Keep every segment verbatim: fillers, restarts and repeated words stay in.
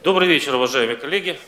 Добрый вечер, уважаемые коллеги.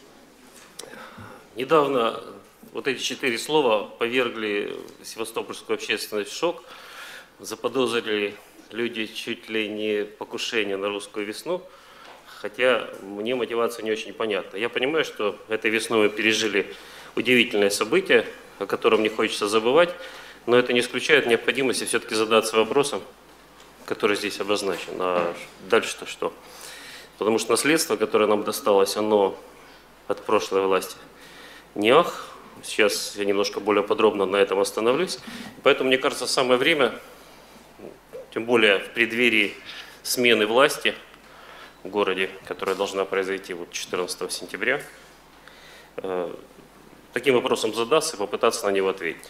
Недавно вот эти четыре слова повергли севастопольскую общественность в шок. Заподозрили люди чуть ли не покушение на русскую весну, хотя мне мотивация не очень понятна. Я понимаю, что этой весной мы пережили удивительное событие, о котором не хочется забывать, но это не исключает необходимости все-таки задаться вопросом, который здесь обозначен. А дальше-то что? Потому что наследство, которое нам досталось, оно от прошлой власти не ах. Сейчас я немножко более подробно на этом остановлюсь. Поэтому, мне кажется, самое время, тем более в преддверии смены власти в городе, которая должна произойти вот четырнадцатого сентября, таким вопросом задаться и попытаться на него ответить.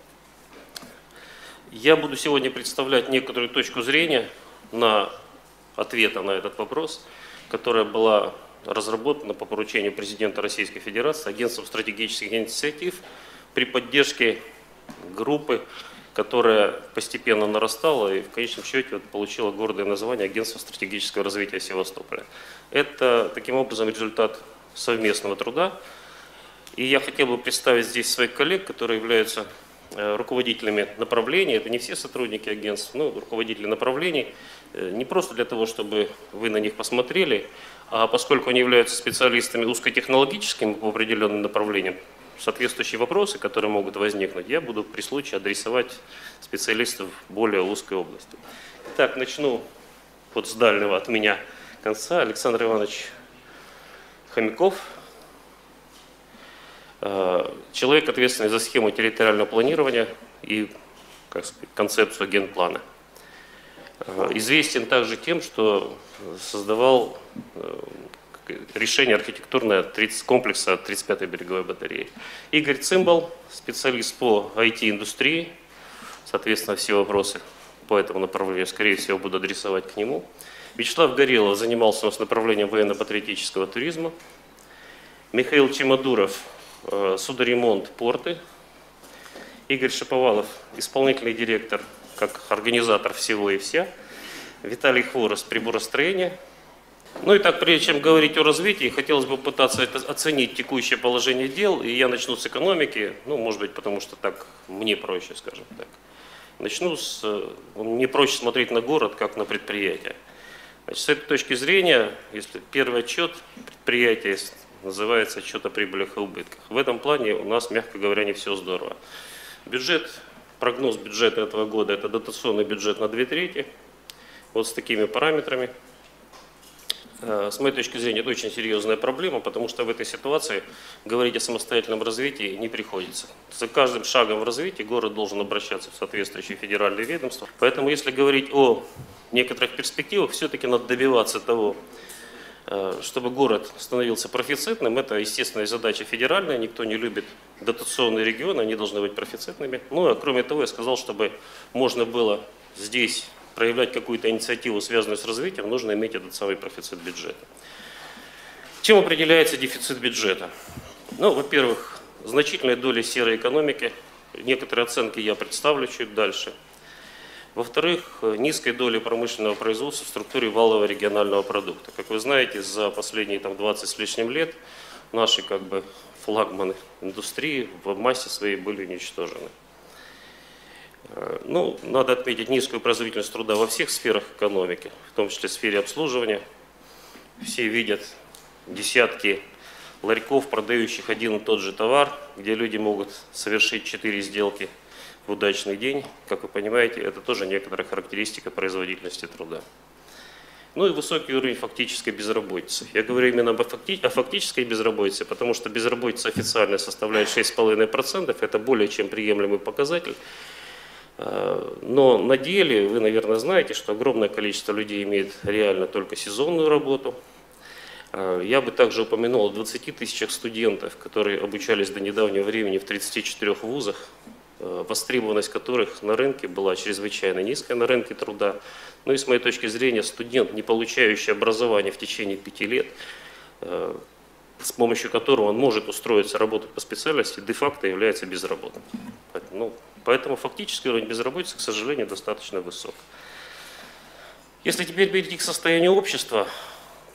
Я буду сегодня представлять некоторую точку зрения на ответа на этот вопрос, которая была разработана по поручению президента Российской Федерации Агентством стратегических инициатив при поддержке группы, которая постепенно нарастала и в конечном счете вот получила гордое название Агентство стратегического развития Севастополя. Это таким образом результат совместного труда. И я хотел бы представить здесь своих коллег, которые являются руководителями направлений. Это не все сотрудники агентства, но руководители направлений. Не просто для того, чтобы вы на них посмотрели, а поскольку они являются специалистами узкотехнологическими по определенным направлениям, соответствующие вопросы, которые могут возникнуть, я буду при случае адресовать специалистов более узкой области. Итак, начну вот с дальнего от меня конца. Александр Иванович Хомяков, человек, ответственный за схему территориального планирования и, как сказать, концепцию генплана. Известен также тем, что создавал решение архитектурное комплекса тридцать пятой береговой батареи. Игорь Цимбал, специалист по ай ти-индустрии, соответственно, все вопросы по этому направлению, скорее всего, буду адресовать к нему. Вячеслав Горелов занимался у нас направлением военно-патриотического туризма. Михаил Чемодуров, судоремонт, порты. Игорь Шаповалов, исполнительный директор, как организатор всего и вся. Виталий Хворост, приборостроение. Ну и так, прежде чем говорить о развитии, хотелось бы попытаться оценить текущее положение дел. И я начну с экономики, ну, может быть, потому что так мне проще, скажем так. Начну с... Мне проще смотреть на город, как на предприятие. Значит, с этой точки зрения, если первый отчет предприятия называется отчет о прибылях и убытках. В этом плане у нас, мягко говоря, не все здорово. Бюджет, прогноз бюджета этого года – это дотационный бюджет на две трети. Вот с такими параметрами. С моей точки зрения, это очень серьезная проблема, потому что в этой ситуации говорить о самостоятельном развитии не приходится. За каждым шагом в развитии город должен обращаться в соответствующие федеральные ведомства. Поэтому, если говорить о некоторых перспективах, все-таки надо добиваться того, чтобы город становился профицитным. Это естественная задача федеральная, никто не любит дотационные регионы, они должны быть профицитными. Ну а кроме того, я сказал, чтобы можно было здесь проявлять какую-то инициативу, связанную с развитием, нужно иметь этот самый профицит бюджета. Чем определяется дефицит бюджета? Ну, во-первых, значительная доля серой экономики, некоторые оценки я представлю чуть дальше. Во-вторых, низкой доли промышленного производства в структуре валового регионального продукта. Как вы знаете, за последние там, двадцать с лишним лет наши как бы, флагманы индустрии в массе своей были уничтожены. Ну, надо отметить низкую производительность труда во всех сферах экономики, в том числе в сфере обслуживания. Все видят десятки ларьков, продающих один и тот же товар, где люди могут совершить четыре сделки в удачный день. Как вы понимаете, это тоже некоторая характеристика производительности труда. Ну и высокий уровень фактической безработицы. Я говорю именно о, факти о фактической безработице, потому что безработица официально составляет шесть целых пять десятых процента, это более чем приемлемый показатель. Но на деле, вы, наверное, знаете, что огромное количество людей имеет реально только сезонную работу. Я бы также упомянул о двадцати тысячах студентов, которые обучались до недавнего времени в тридцати четырёх вузах, востребованность которых на рынке была чрезвычайно низкая на рынке труда. Ну и с моей точки зрения, студент, не получающий образование в течение пяти лет, с помощью которого он может устроиться работать по специальности, де-факто является безработным. Ну, поэтому фактический уровень безработицы, к сожалению, достаточно высок. Если теперь перейти к состоянию общества,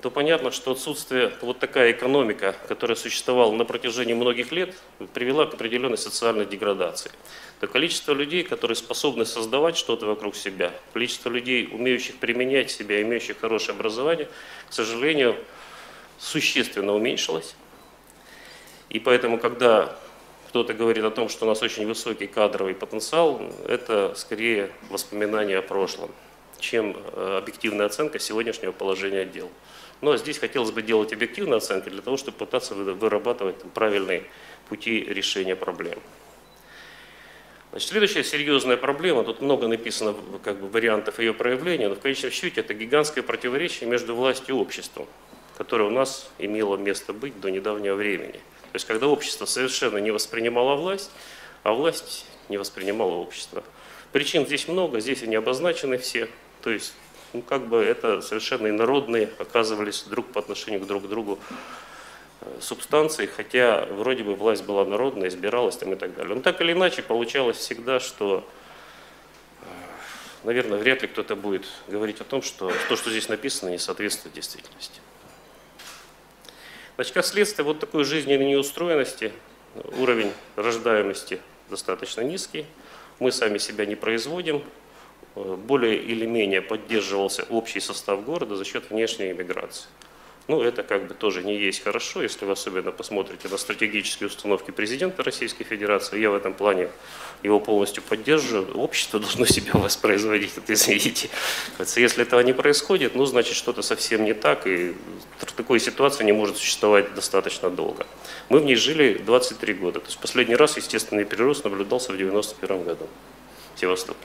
то понятно, что отсутствие, вот такая экономика, которая существовала на протяжении многих лет, привела к определенной социальной деградации. То количество людей, которые способны создавать что-то вокруг себя, количество людей, умеющих применять себя, имеющих хорошее образование, к сожалению, существенно уменьшилось. И поэтому, когда кто-то говорит о том, что у нас очень высокий кадровый потенциал, это скорее воспоминание о прошлом, чем объективная оценка сегодняшнего положения дел. Но здесь хотелось бы делать объективные оценки для того, чтобы пытаться вырабатывать правильные пути решения проблем. Значит, следующая серьезная проблема, тут много написано как бы, вариантов ее проявления, но в конечном счете это гигантское противоречие между властью и обществом, которое у нас имело место быть до недавнего времени. То есть когда общество совершенно не воспринимало власть, а власть не воспринимала общество. Причин здесь много, здесь они обозначены все. То есть ну, как бы это совершенно инородные оказывались друг по отношению к друг другу субстанции, хотя вроде бы власть была народная, избиралась там и так далее. Но так или иначе получалось всегда, что, наверное, вряд ли кто-то будет говорить о том, что то, что здесь написано, не соответствует действительности. Значит, как следствие вот такой жизненной неустроенности, уровень рождаемости достаточно низкий, мы сами себя не производим, более или менее поддерживался общий состав города за счет внешней иммиграции. Ну, это как бы тоже не есть хорошо, если вы особенно посмотрите на стратегические установки президента Российской Федерации. Я в этом плане его полностью поддерживаю. Общество должно себя воспроизводить, это извините. Если этого не происходит, ну, значит, что-то совсем не так, и такой ситуации не может существовать достаточно долго. Мы в ней жили двадцать три года. То есть последний раз естественный прирост наблюдался в девяносто первом году в Севастополе.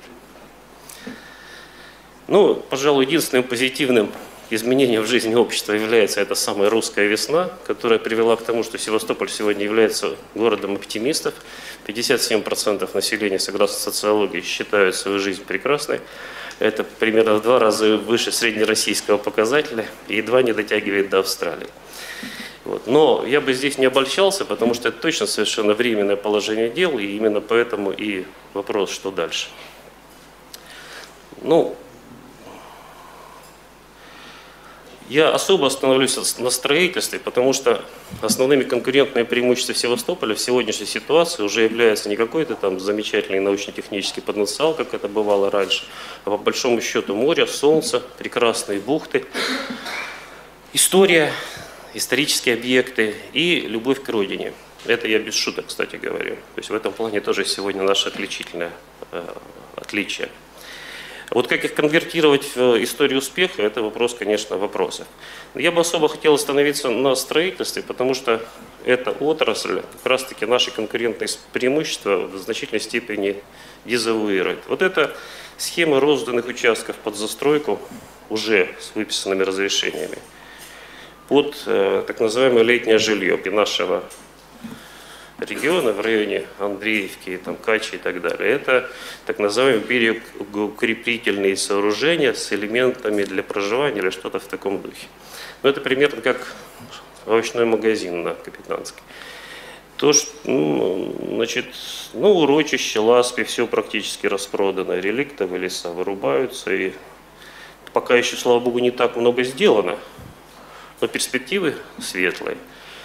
Ну, пожалуй, единственным позитивным изменением в жизни общества является эта самая русская весна, которая привела к тому, что Севастополь сегодня является городом оптимистов. пятьдесят семь процентов населения, согласно социологии, считают свою жизнь прекрасной. Это примерно в два раза выше среднероссийского показателя и едва не дотягивает до Австралии. Вот. Но я бы здесь не обольщался, потому что это точно совершенно временное положение дел, и именно поэтому и вопрос, что дальше. Ну, я особо остановлюсь на строительстве, потому что основными конкурентными преимуществами Севастополя в сегодняшней ситуации уже является не какой-то там замечательный научно-технический потенциал, как это бывало раньше, а по большому счету море, солнце, прекрасные бухты, история, исторические объекты и любовь к родине. Это я без шуток, кстати говоря. То есть в этом плане тоже сегодня наше отличительное э, отличие. Вот как их конвертировать в историю успеха, это вопрос, конечно, вопросов. Я бы особо хотел остановиться на строительстве, потому что эта отрасль как раз-таки наши конкурентные преимущества в значительной степени дезавуирует. Вот это схема розданных участков под застройку уже с выписанными разрешениями под э, так называемое летнее жилье нашего региона в районе Андреевки, там, Качи и так далее. Это так называемые берегоукрепительные сооружения с элементами для проживания или что-то в таком духе. Но это примерно как овощной магазин на Капитанской. То, что, ну, значит, ну, урочище, ласпи, все практически распродано, реликтовые леса вырубаются, и пока еще, слава богу, не так много сделано, но перспективы светлые.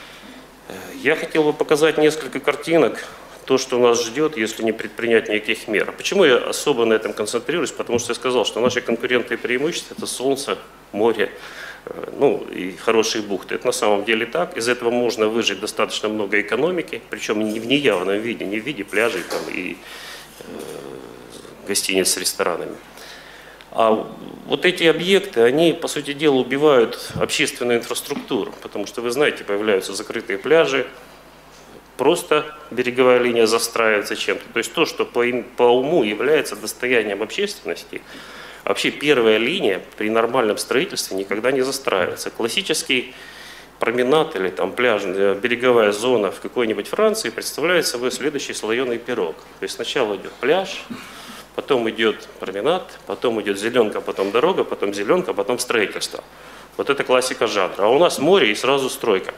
Я хотел бы показать несколько картинок, то, что нас ждет, если не предпринять никаких мер. Почему я особо на этом концентрируюсь? Потому что я сказал, что наши конкурентные преимущества – это солнце, море, ну и хорошие бухты. Это на самом деле так. Из этого можно выжать достаточно много экономики, причем не в неявном виде, не в виде пляжей там, и э, гостиниц с ресторанами. А вот эти объекты, они, по сути дела, убивают общественную инфраструктуру, потому что, вы знаете, появляются закрытые пляжи, просто береговая линия застраивается чем-то. То есть то, что по, по уму является достоянием общественности, вообще первая линия при нормальном строительстве никогда не застраивается. Классический променад или там пляж, береговая зона в какой-нибудь Франции представляет собой следующий слоеный пирог. То есть сначала идет пляж, потом идет променад, потом идет зеленка, потом дорога, потом зеленка, потом строительство. Вот это классика жанра. А у нас море и сразу стройка.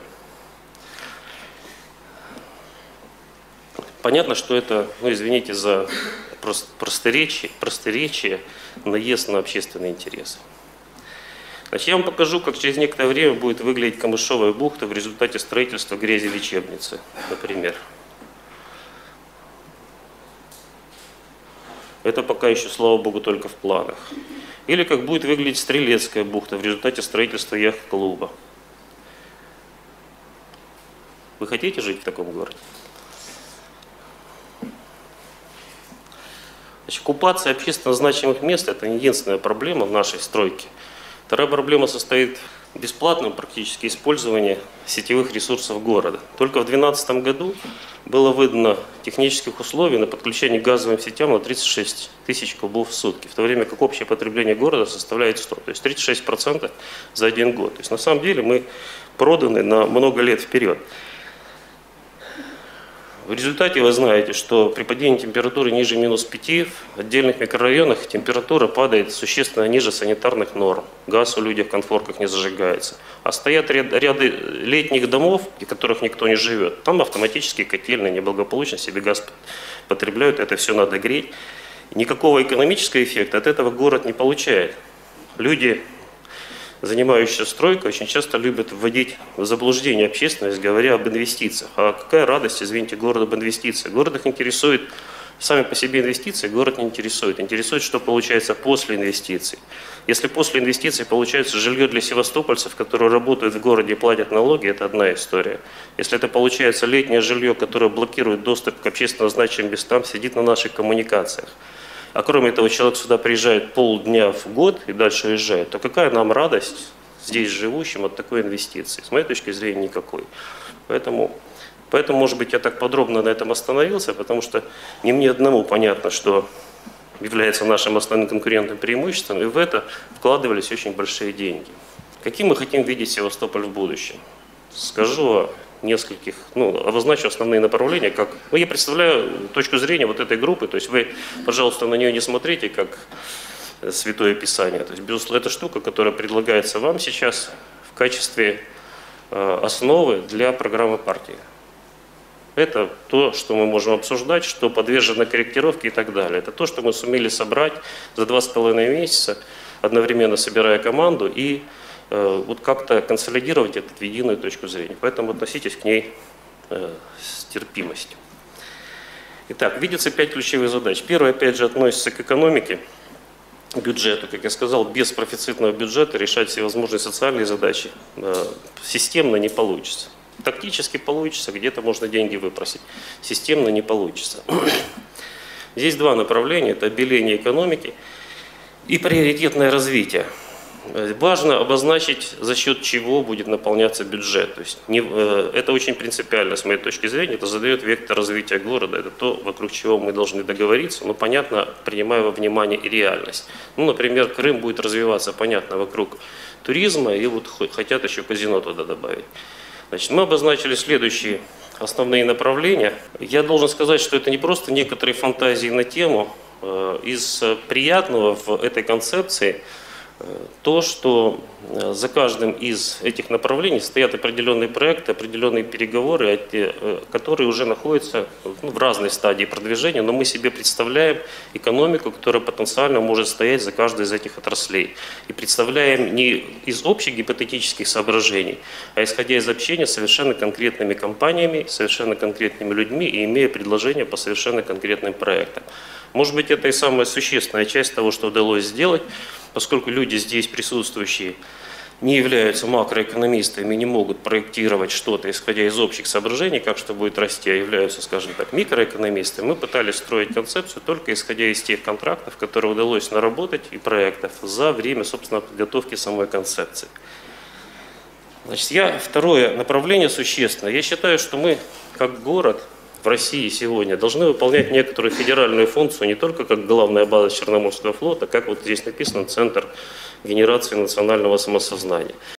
Понятно, что это, ну извините за просторечие, просторечие, наезд на общественные интересы. Значит, я вам покажу, как через некоторое время будет выглядеть Камышовая бухта в результате строительства грязелечебницы, например. Это пока еще, слава богу, только в планах. Или как будет выглядеть Стрелецкая бухта в результате строительства яхт-клуба. Вы хотите жить в таком городе? Значит, оккупация общественно значимых мест – это не единственная проблема в нашей стройке. Вторая проблема состоит в бесплатном практически использовании сетевых ресурсов города. Только в две тысячи двенадцатом году было выдано технических условий на подключение к газовым сетям на тридцать шесть тысяч кубов в сутки, в то время как общее потребление города составляет сто, то есть тридцать шесть процентов за один год. То есть на самом деле мы проданы на много лет вперед. В результате вы знаете, что при падении температуры ниже минус пяти в отдельных микрорайонах температура падает существенно ниже санитарных норм. Газ у людей в конфорках не зажигается. А стоят ряд, ряды летних домов, в которых никто не живет. Там автоматически котельные неблагополучно себе газ потребляют, это все надо греть. Никакого экономического эффекта от этого город не получает. Люди, занимающиеся стройкой, очень часто любят вводить в заблуждение общественность, говоря об инвестициях. А какая радость, извините, город об инвестициях? Город их интересует, сами по себе инвестиции, город не интересует. Интересует, что получается после инвестиций. Если после инвестиций получается жилье для севастопольцев, которые работают в городе и платят налоги, это одна история. Если это получается летнее жилье, которое блокирует доступ к общественно значимым местам, сидит на наших коммуникациях, а кроме этого человек сюда приезжает полдня в год и дальше уезжает, то какая нам радость здесь живущим от такой инвестиции? С моей точки зрения, никакой. Поэтому, поэтому, может быть, я так подробно на этом остановился, потому что не мне одному понятно, что является нашим основным конкурентным преимуществом, и в это вкладывались очень большие деньги. Каким мы хотим видеть Севастополь в будущем? Скажу о нескольких, ну, обозначу основные направления, как, ну, я представляю точку зрения вот этой группы, то есть вы, пожалуйста, на нее не смотрите, как Святое Писание. То есть, безусловно, это штука, которая предлагается вам сейчас в качестве э, основы для программы партии. Это то, что мы можем обсуждать, что подвержено корректировке и так далее. Это то, что мы сумели собрать за два с половиной месяца, одновременно собирая команду и э, вот как-то консолидировать это в единую точку зрения. Поэтому относитесь к ней э, с терпимостью. Итак, видится пять ключевых задач. Первая, опять же, относится к экономике, бюджету. Как я сказал, без профицитного бюджета решать всевозможные социальные задачи э, системно не получится. Тактически получится, где-то можно деньги выпросить. Системно не получится. Здесь два направления. Это обеление экономики и приоритетное развитие. Важно обозначить, за счет чего будет наполняться бюджет. То есть не, это очень принципиально, с моей точки зрения. Это задает вектор развития города. Это то, вокруг чего мы должны договориться. Но, понятно, принимая во внимание и реальность. Ну, например, Крым будет развиваться, понятно, вокруг туризма. И вот хотят еще казино туда добавить. Значит, мы обозначили следующие основные направления. Я должен сказать, что это не просто некоторые фантазии на тему. Из приятного в этой концепции то, что за каждым из этих направлений стоят определенные проекты, определенные переговоры, которые уже находятся в разной стадии продвижения, но мы себе представляем экономику, которая потенциально может стоять за каждой из этих отраслей. И представляем не из общих гипотетических соображений, а исходя из общения с совершенно конкретными компаниями, совершенно конкретными людьми и имея предложения по совершенно конкретным проектам. Может быть, это и самая существенная часть того, что удалось сделать, поскольку люди здесь присутствующие не являются макроэкономистами, не могут проектировать что-то, исходя из общих соображений, как что будет расти, а являются, скажем так, микроэкономистами. Мы пытались строить концепцию только исходя из тех контрактов, которые удалось наработать, и проектов за время, собственно, подготовки самой концепции. Значит, я, второе направление существенное. Я считаю, что мы, как город, в России сегодня должны выполнять некоторую федеральную функцию не только как главная база Черноморского флота, как вот здесь написано, центр генерации национального самосознания.